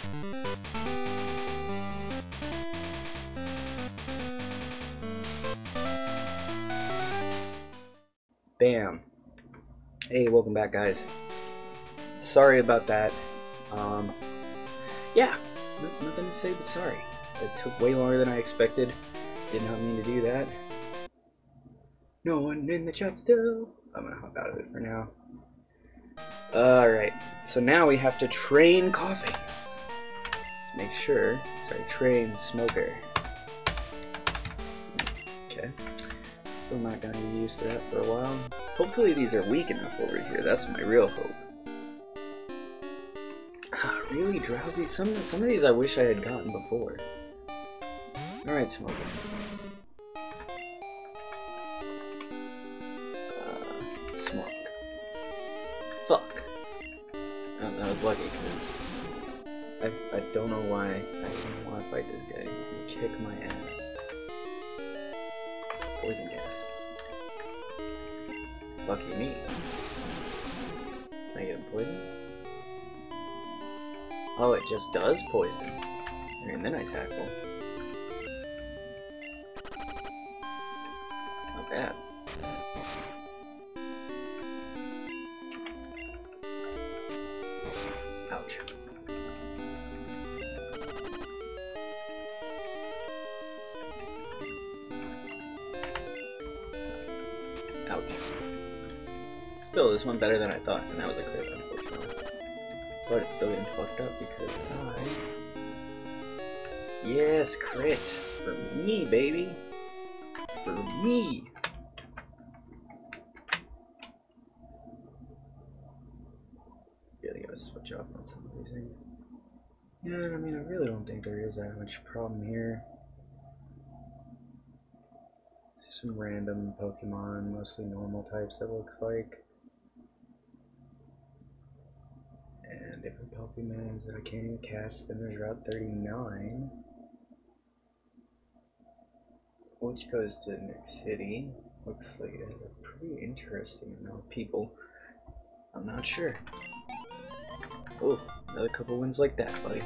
Bam. Hey, welcome back, guys. Sorry about that. Yeah, nothing to say but sorry. It took way longer than I expected. Did not mean to do that. No one in the chat still. I'm gonna hop out of it for now. Alright, so now we have to train Koffing. Make sure. Sorry, train Smoker. Okay. Still not gonna be used to that for a while. Hopefully these are weak enough over here. That's my real hope. Ah, really drowsy? Some of these I wish I had gotten before. Alright, Smoker. Smoke. Fuck. I was lucky because I don't know why I didn't want to fight this guy. He's gonna kick my ass. Poison gas. Lucky me. Can I get him poisoned? Oh, it just does poison. And then I tackle. Not bad. Ouch. Ouch. Still, this one better than I thought, and that was a crit, unfortunately. But it's still getting fucked up because I... Yes, crit! For me, baby! For me! Gotta switch off on some of these things. Yeah, I mean, I really don't think there is that much problem here. Some random Pokemon, mostly normal types, it looks like. And different Pokemons that I can't even catch. Then there's Route 39, which goes to the next city. Looks like it has a pretty interesting amount of people. I'm not sure. Oh, another couple wins like that, buddy.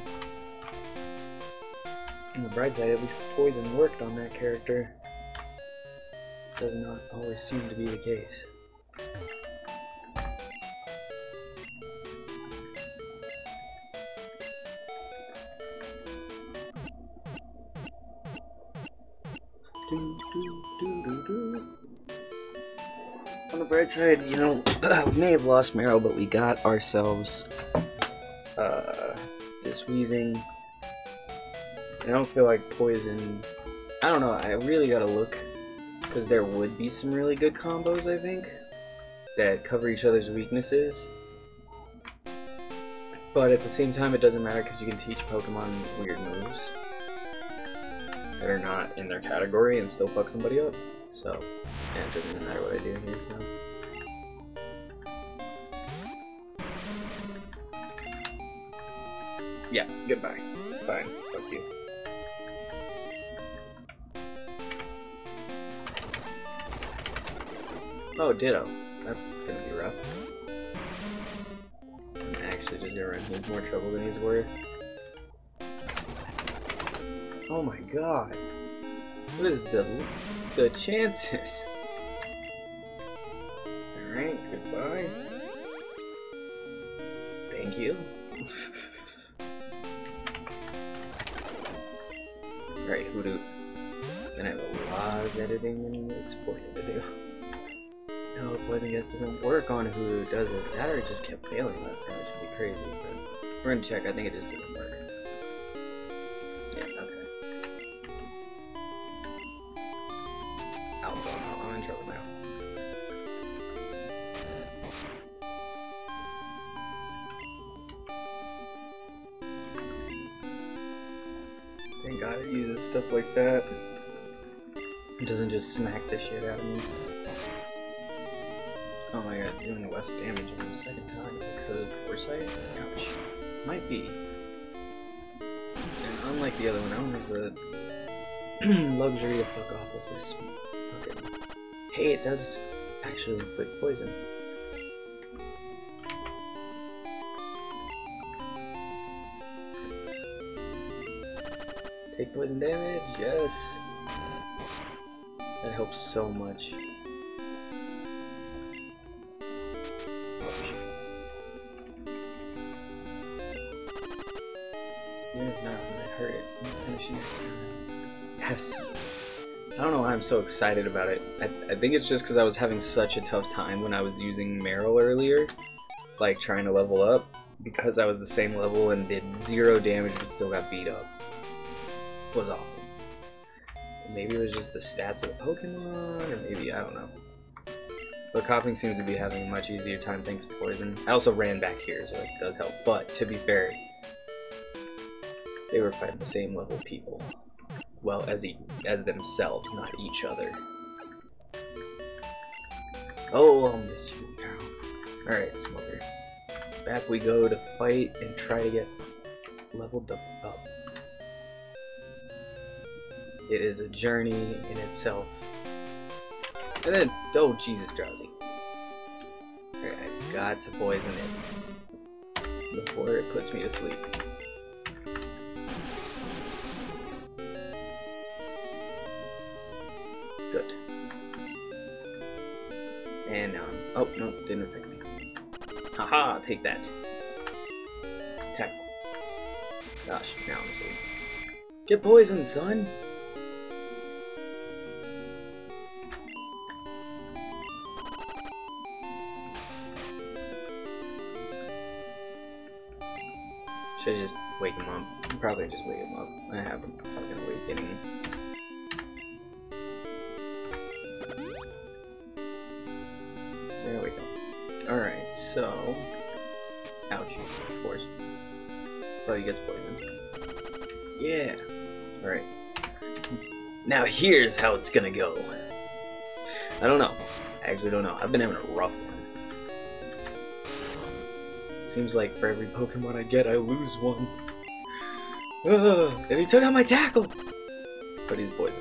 On the bright side, at least the poison worked on that character. Does not always seem to be the case. On the bright side, you know, we may have lost Marrow, but we got ourselves this Weezing. I don't feel like poison. I don't know, I really gotta look, because there would be some really good combos, I think, that cover each other's weaknesses. But at the same time, it doesn't matter because you can teach Pokemon weird moves that are not in their category and still fuck somebody up. So, yeah, it doesn't even matter what I do here. So. Yeah, goodbye. Fine, fuck you. Oh, Ditto. That's gonna be rough. I'm actually just gonna run him more trouble than he's worth. Oh my god. What is the chances? Alright, goodbye. Thank you. Alright, Hoodoo. Then I have a lot of editing and exporting to do. No, Poison Gas doesn't work on Hoodoo, does it? That or it just kept failing last time, which would be crazy, but we're gonna check. I think it just didn't work. Yeah, okay. I'm in trouble now. Thank God it uses stuff like that. It doesn't just smack the shit out of me. Oh my god, it's doing less damage on the second time because of foresight? Ouch. Might be. And unlike the other one, I don't have the luxury to fuck off with this. Okay. Hey, it does actually inflict poison. Take poison damage, yes. That helps so much. Even if not, I'm gonna hurt it. I'm gonna finish it next time. Yes! I don't know why I'm so excited about it. I think it's just because I was having such a tough time when I was using Meryl earlier. Like, trying to level up. Because I was the same level and did 0 damage but still got beat up. It was awful. Maybe it was just the stats of the Pokemon, or maybe, I don't know. But Koffing seems to be having a much easier time thanks to poison. I also ran back here, so it does help. But, to be fair, they were fighting the same level people. Well, as themselves, not each other. Oh, I'll miss you now. Alright, Smoker. Back we go to fight and try to get leveled up. It is a journey in itself. And then, oh Jesus, Drowsy. Alright, I got to poison it before it puts me to sleep. Good. And now I'm, oh no, didn't affect me. Haha, take that. Tackle. Gosh, now I'm asleep. Get poisoned, son! Should I just wake him up? Probably just wake him up. I have him fucking awakening. There we go. Alright, so... Ouchie, of course. Oh, he gets poisoned. Yeah! Alright. Now here's how it's gonna go. I don't know. I actually don't know. I've been having a rough one. Seems like for every Pokemon I get, I lose one. And he took out my tackle! But he's poisoned.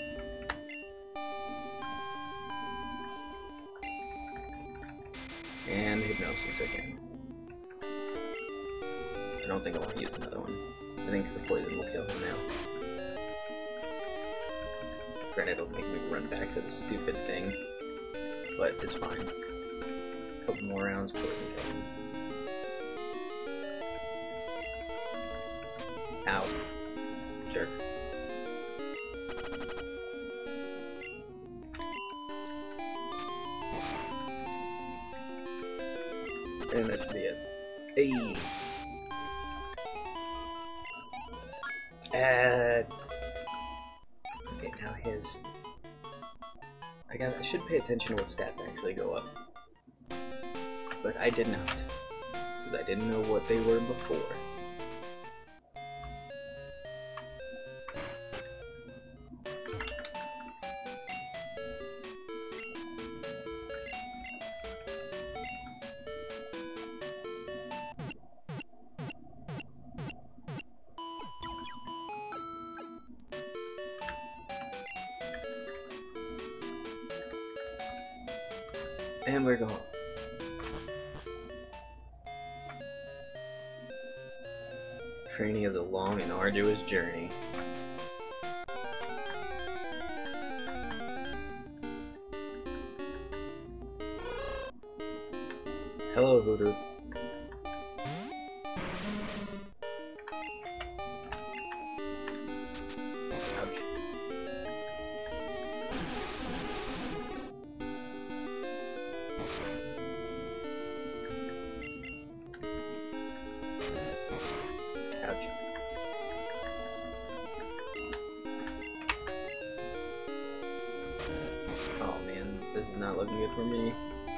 And Hypnosis again. I don't think I want to use another one. I think the poison will kill him now. Granted, it'll make me run back to the stupid thing. But it's fine. A couple more rounds, poison kill him. Ow. Jerk. And that should be it. Hey! Okay, now his... I should pay attention to what stats actually go up. But I did not. Because I didn't know what they were before. And we're gone. Training is a long and arduous journey. Hello, Voodoo. Oh man, this is not looking good for me.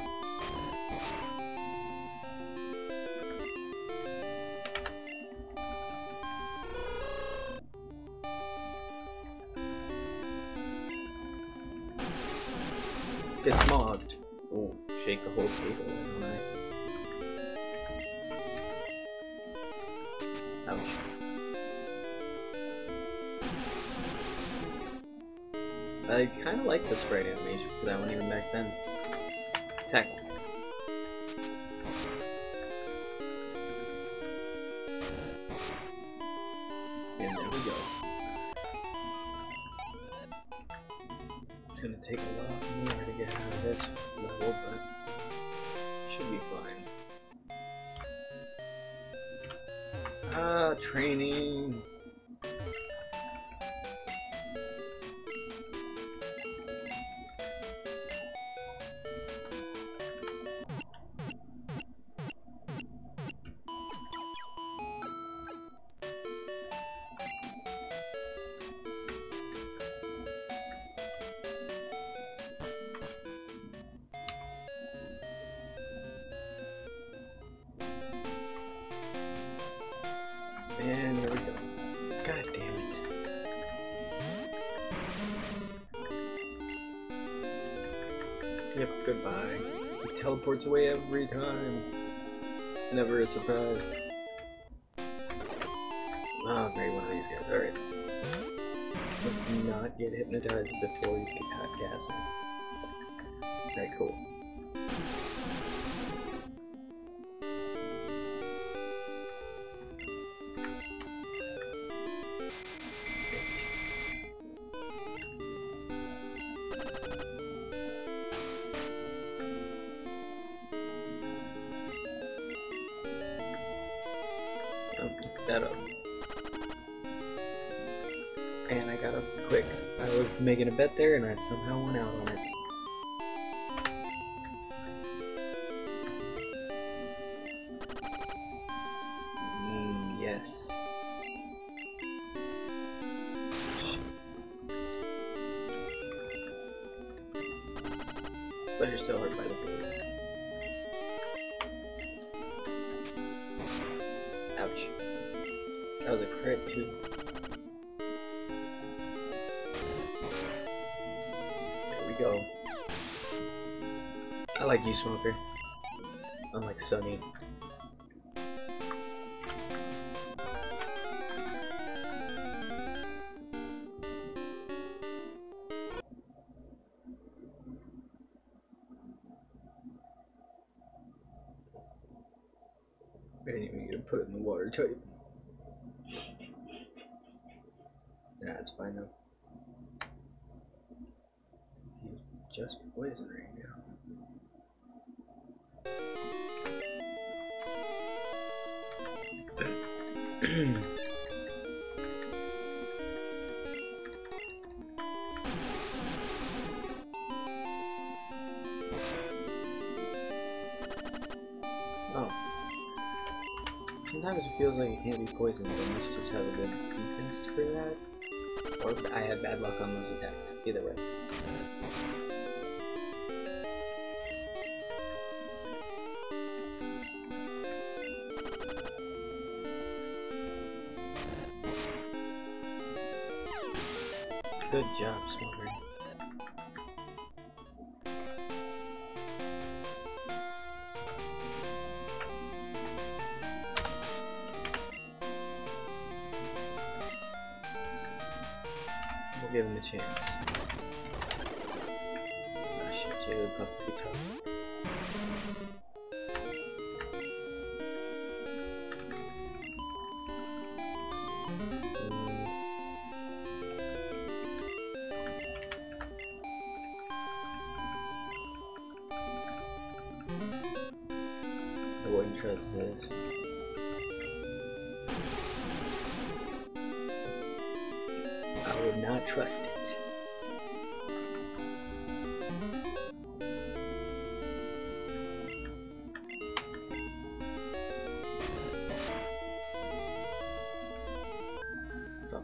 Get smogged. Oh, shake the whole table, don't I? Ouch. I kind of like the sprite animation for that one even back then. Tackle. And there we go. take a lot more to get out of this level, but should be fine. Training. And there we go. God damn it. Yep, goodbye. He teleports away every time. It's never a surprise. Oh, great, one of these guys. Alright. Let's not get hypnotized before you get hot gassing. Alright, cool. Pick that up. And I got up quick. I was making a bet there and I somehow went out on it. Yes. But you're still hurt by the bullet. Ouch. That was a crit too. There we go. I like you, Smoker. Unlike Sunny. I didn't even get to put it in the water type. Nah, it's fine though. He's just poison right now. Oh. Sometimes it feels like it can't be poisoned, but you must just have a good defense for that. Or I had bad luck on those attacks. Either way. Good job, Smoker. We'll give him a chance. Oh shit, Jay would probably be tough. I wouldn't trust this. I would not trust it. Oh.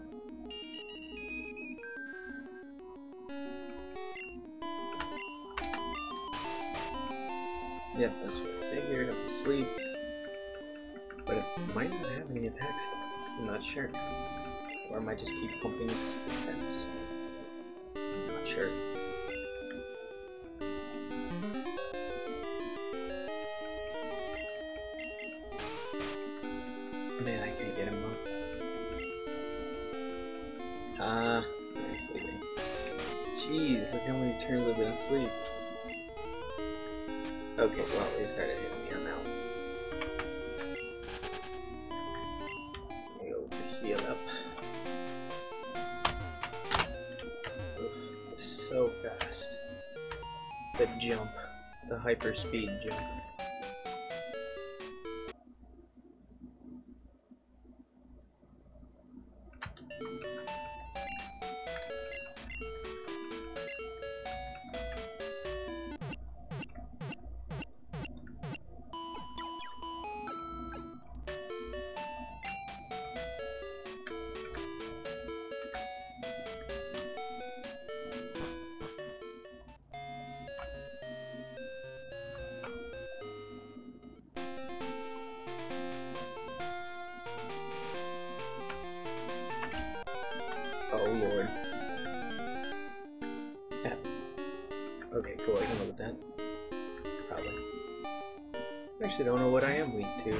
Yep, that's what I figured. I'm asleep. But it might not have any attacks. I'm not sure. Or I might just keep pumping its defense. I'm not sure. Man, I can't get him up. Ah, he's sleeping. Jeez, look how many turns I've been asleep. Okay, well, he started hitting me. I'm out. Let me go heal up. So fast. jump, the hyper speed jump. Oh lord. Yeah. Okay, cool, I can live with that. Probably. I actually don't know what I am weak to.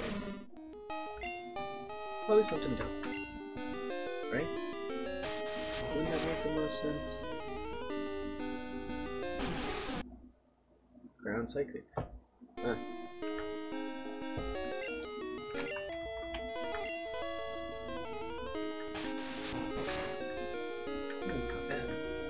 Probably something dumb. Right? Wouldn't that make the most sense? Ground psychic. Huh. Not bad.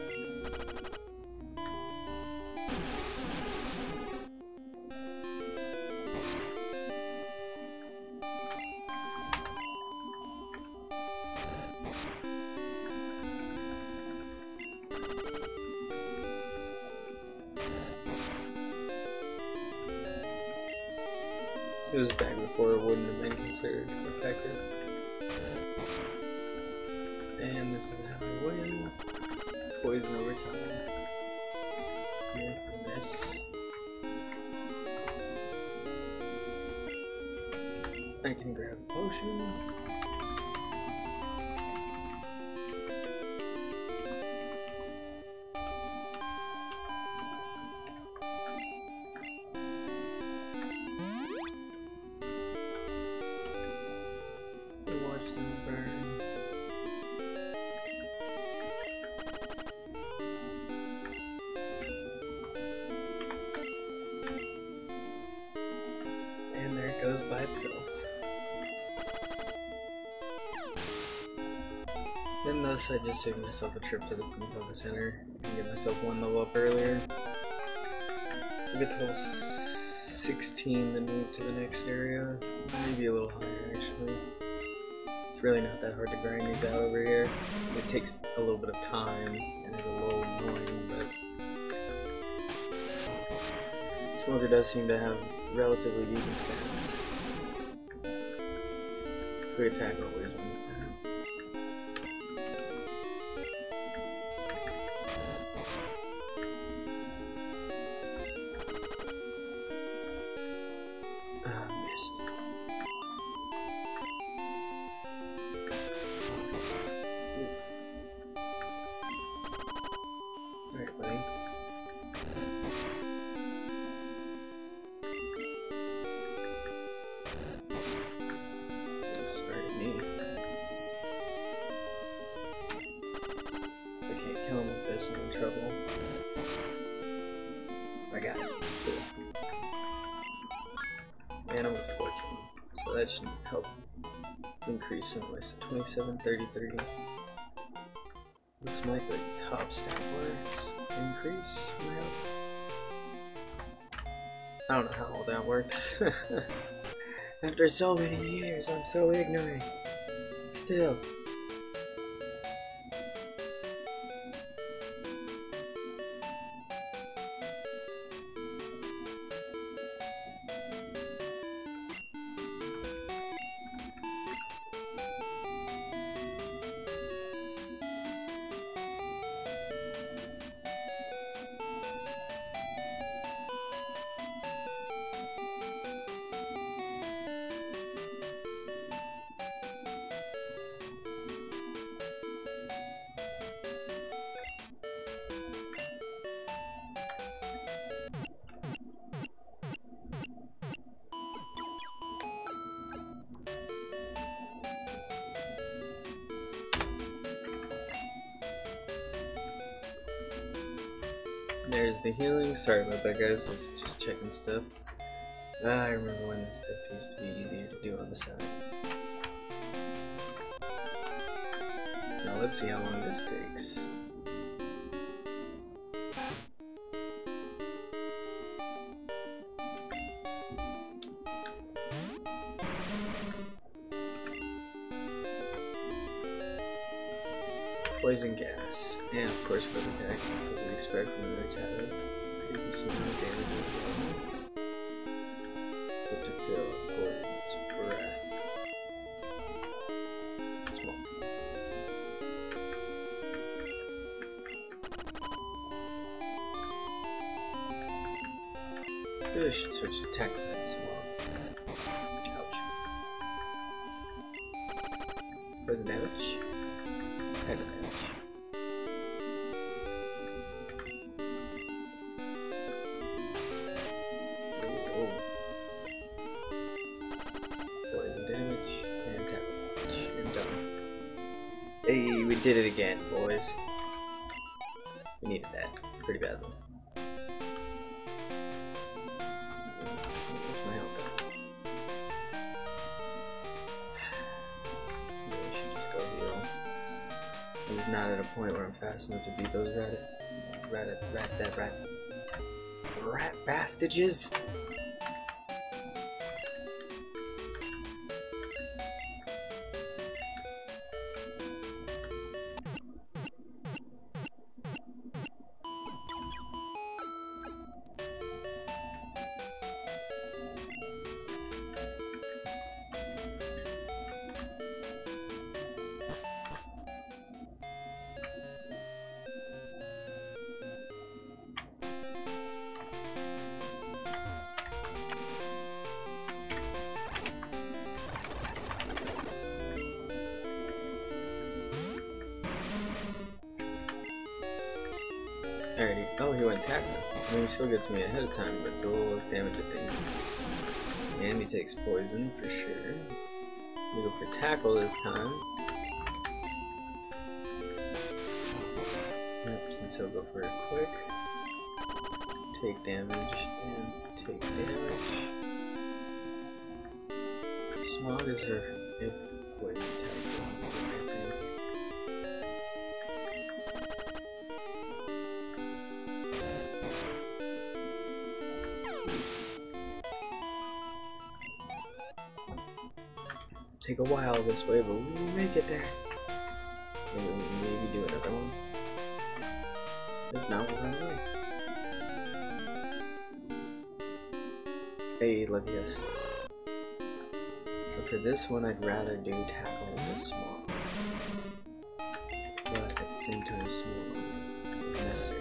It was back before it wouldn't have been considered effective. And this is how I win. Poison over time. And from this, I can grab a potion. Goes by itself. Then thus I just saved myself a trip to the Pokemon Center and get myself one level up earlier. We'll get to level 16 then move to the next area. Maybe a little higher actually. It's really not that hard to grind these out over here. It takes a little bit of time and is a little annoying, but Smoker does seem to have relatively decent stats. Quick attack always wins that. Missed. Oof. Alright, buddy. I got it. Cool. And I'm at 14, so that should help increase some way. So 27, 33. Looks like the top stat bars increase. I don't know how all that works. After so many years, I'm so ignorant. Still. There's the healing. Sorry about that, guys. I was just checking stuff. I remember when this stuff used to be easier to do on the side. Now let's see how long this takes. poison gas. And of course for the attack, that's what we expect from the Rattata. Previously no damage as well. But to fill poison's breath. Small. Really should switch to attack as well. Ouch. For the damage? Attack damage. Hey, we did it again, boys. We needed that pretty badly. Where's my health? Maybe I should just go heal. I'm not at a point where I'm fast enough to beat those rat bastages. Alrighty. Oh, he went tackle. I mean, he still gets me ahead of time, but it's a little less damage, I think. And he takes poison for sure. We go for tackle this time. Yep, since he'll go for a quick. Take damage and take damage. Smog is her if poison tackle. Take a while this way, but we will make it there. Maybe do another one. If not, we'll run away. Hey, look at this. So for this one, I'd rather do tackle this small. But at the same time, small is necessary.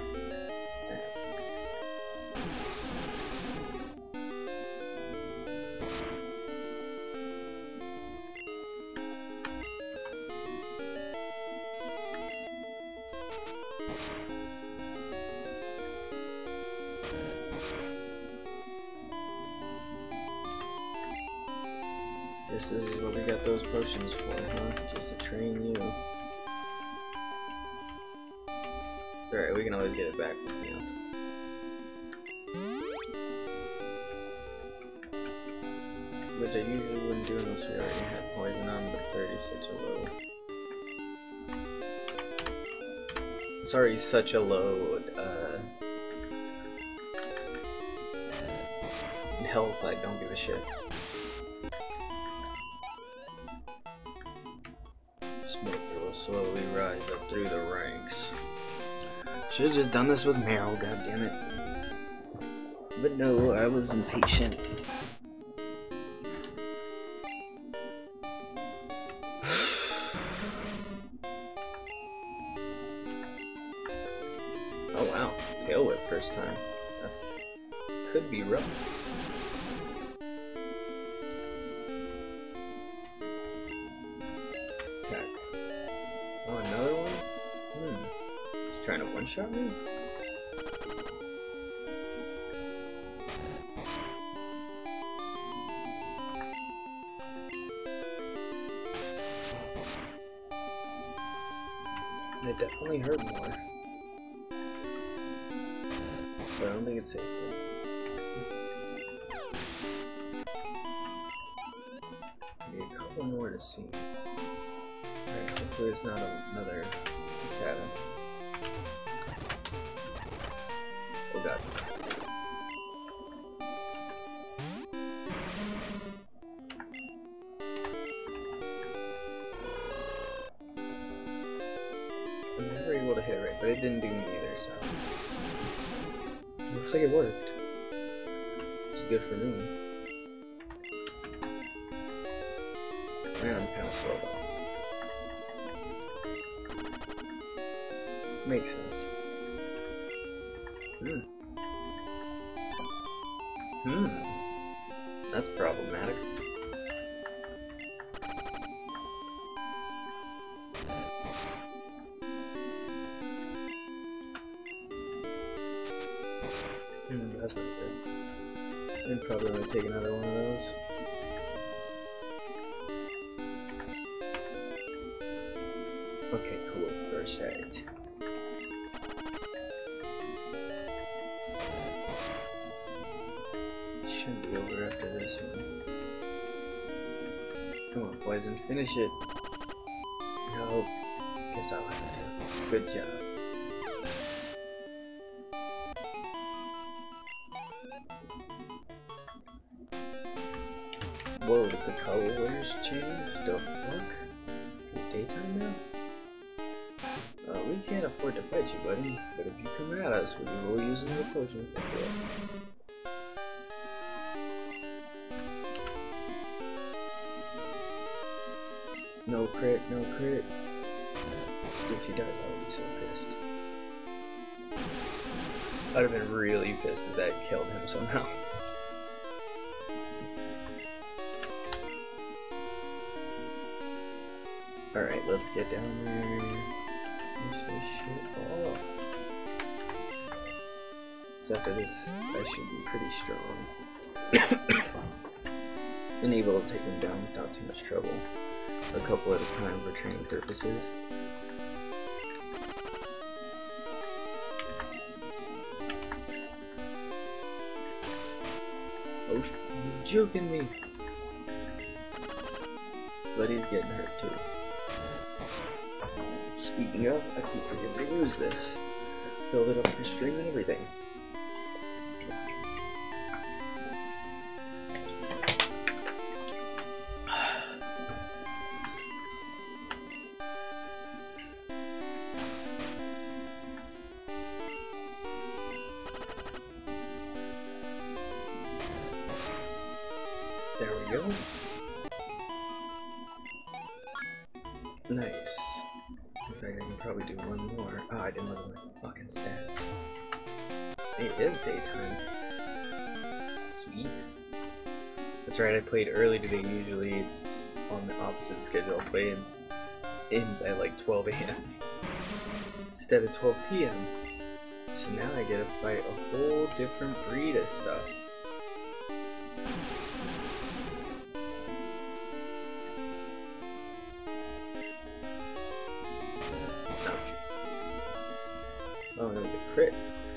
This is what we got those potions for, huh? Just to train you. It's alright, we can always get it back with me. Which I usually wouldn't do unless we already had poison on, but 30 is such a low. It's already such a low health, I don't give a shit. Will slowly rise up through the ranks. Should've just done this with Meryl, goddammit. But no, I was impatient. Oh wow, tail whip first time. That's could be rough. Oh, another one? He's trying to one-shot me? They definitely hurt more. But I don't think it's safe. Maybe a couple more to see. Alright, hopefully it's not another Rattata. Oh god. hit it right, but it didn't do me either, so. Looks like it worked. Which is good for me. Man, I'm kind of slow though. Makes sense. That's problematic. That's not good. I'm probably going to take another one of those. Okay, cool. First set. Shouldn't be over after this one. Come on, Poison, finish it. No. Guess I'll have to. Good job. Whoa, did the colors change? The fuck? It's daytime now? We can't afford to fight you, buddy. But if you come at us, we will use another potion. No crit, no crit. If you died, I would be so pissed. I'd have been really pissed if that killed him somehow. Alright, let's get down there. Finish this shit off. So after this, I should be pretty strong. And able to take him down without too much trouble. A couple at a time for training purposes. Oh, he's joking me. But he's getting hurt too. Speaking of, I keep forgetting to use this. Filled it up for stream and everything. There we go. Nice. In fact, I can probably do one more. Oh, I didn't look at my fucking stats. Hey, it is daytime. Sweet. That's right, I played early today. Usually it's on the opposite schedule. I play in by like 12 AM instead of 12 PM. So now I get to fight a whole different breed of stuff. Oh, no, the crit.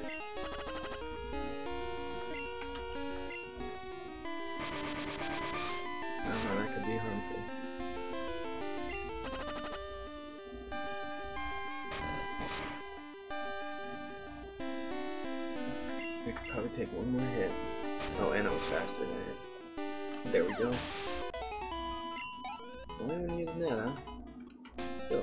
Oh, that could be harmful. We could probably take one more hit. Oh, and I was faster than it. There we go. Only one using that, huh? Still.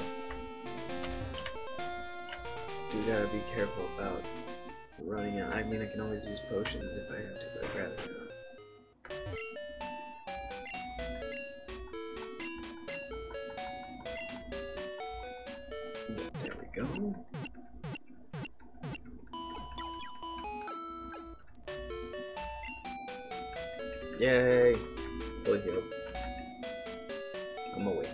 You gotta be careful about running out. I mean, I can always use potions if I have to, but I'd rather not. There we go. Yay! Fully healed. I'm awake.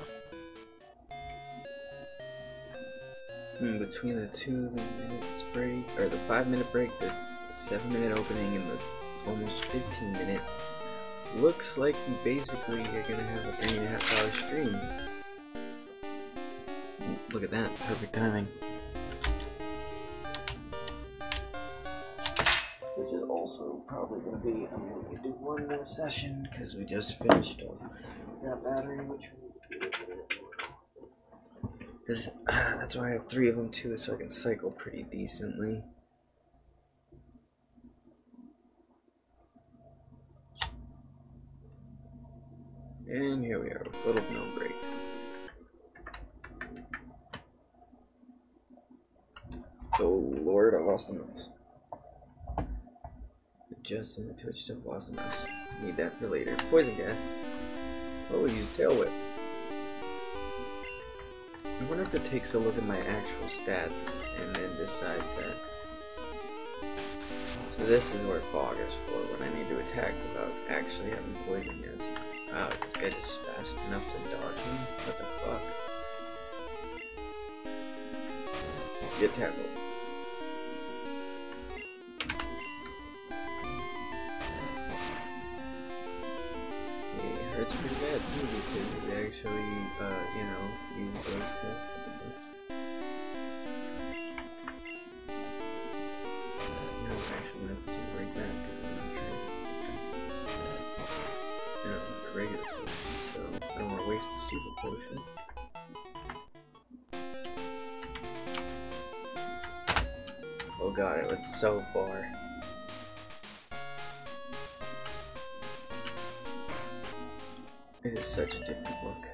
Between the 2 minutes break, or the 5-minute break, the 7-minute opening, and the almost 15-minute, looks like we basically are gonna have a 3.5 hour stream. Look at that, perfect timing. Which is also probably gonna be, I'm gonna do one more session, because we just finished that battery, which that's why I have 3 of them too, so I can cycle pretty decently. And here we are, with little no break. lost the mouse. Adjusting the twitch stuff, lost the mouse. Need that for later. Poison gas. Oh, we use tail whip. I wonder if it takes a look at my actual stats and then decides that. So this is where fog is for, when I need to attack without actually having poison gas. Wow, this guy just fast enough to darken? What the fuck? Get tackled. It hurts pretty bad too because they actually, you know, use those two. No, actually, I have to break that because I'm not trying to. A regular potion, so I don't want to waste the super potion. Oh god, it went so far. It is such a different look.